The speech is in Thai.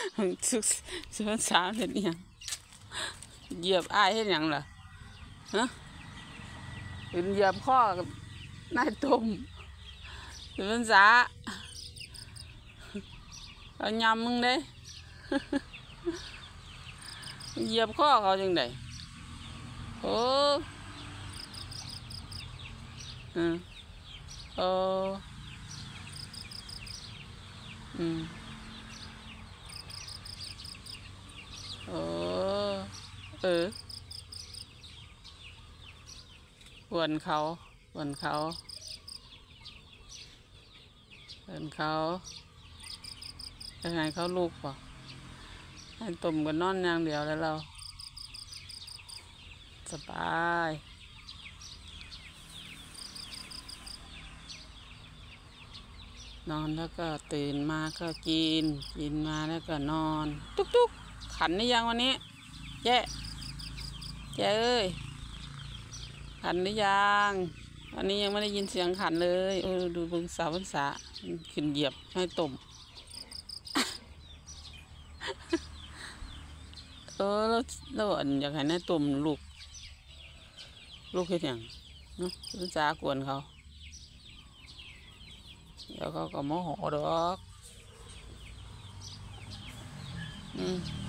สุกสุกสาวเห็นยังเหยียบอ้ายเห็นยังล่ะฮะเป็นเหยียบข้อกับนายตุ่มเป็นสาเอายำมึงเด้เหยียบข้อเขาจังไดโอ้โอ้โอ้วนเขาวนเขาวนเขายังไงเขาลูกป่ะให้ตุ่มกันนอนอย่างเดียวแล้วเราสบายนอนแล้วก็ตื่นมาก็กินมาแล้วก็นอนตุ๊กขันได้ยังวันนี้แย่เอ้ยขันได้ยังวันนี้ยังไม่ได้ยินเสียงขันเลยดูบึงสาวสาขึ้นเหยียบให้ตุ่มแล้วอยากให้นายตุ่มลูกเห็นอย่างบึงสากวนเขาเดี๋ยวเขาก็โมโหดอก